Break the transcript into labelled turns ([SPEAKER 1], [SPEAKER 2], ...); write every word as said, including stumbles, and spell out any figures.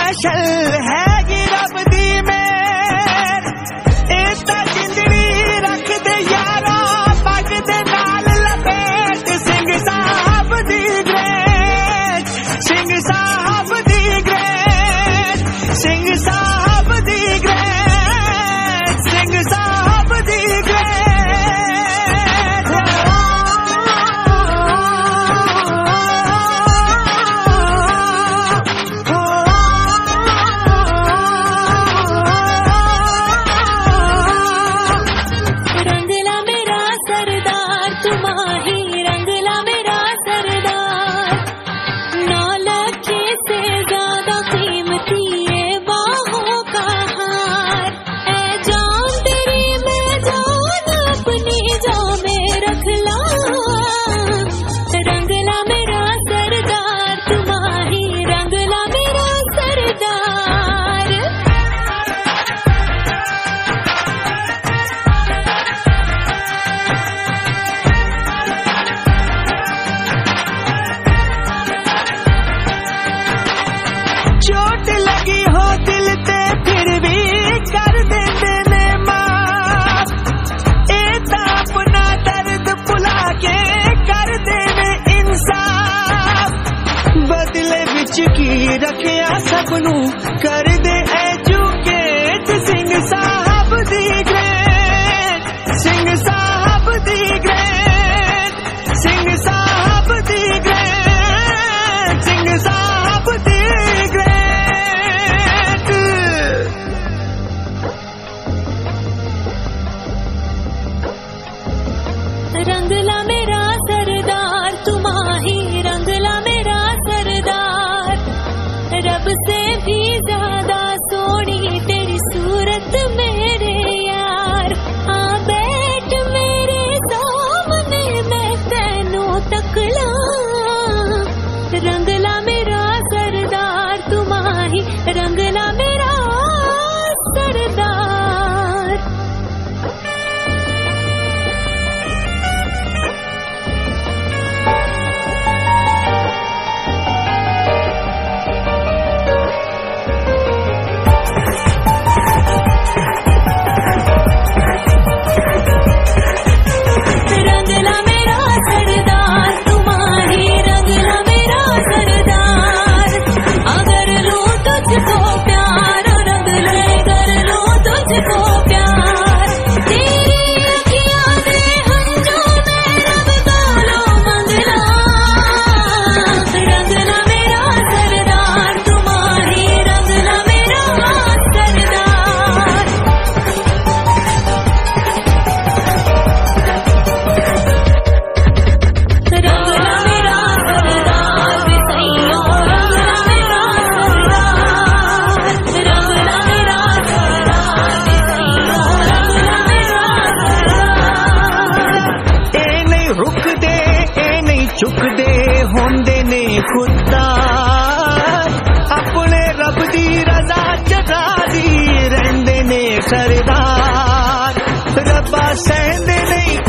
[SPEAKER 1] special है ये रब दी मेर इतना जिंदड़ी रख दे यारा पग दे नाल लपेट सिंह साहब दी ग्रेट सिंह साहब दी ग्रेट सिंह साहब दी ग्रेट सिंह साहब दी ग्रेट चोट लगी हो दिल ते फिर भी कर देते ने माफ एता अपना दर्द भुला के कर देने इंसाफ बदले विच की रखिया सबनू कर दे एजुकेट सिंह साहब दी ग्रेट सिंह साहब दी ग्रेट सिंह साहब दी ग्रेट सिंह साहब दी
[SPEAKER 2] रंगला मेरा सरदार तुम्हारी रंगला मेरा सरदार रब से भी ज्यादा सोनी तेरी सूरत मेरे यार आ बैठ मेरे सामने मैं तेनू तकला रंगला मेरा सरदार तुम्हारी रंगला मेरा सरदार
[SPEAKER 1] चुक दे होंदे ने खुदा अपने रब दी रजा जगा दी रहंदे ने सरदार रब्बा सहंदे नहीं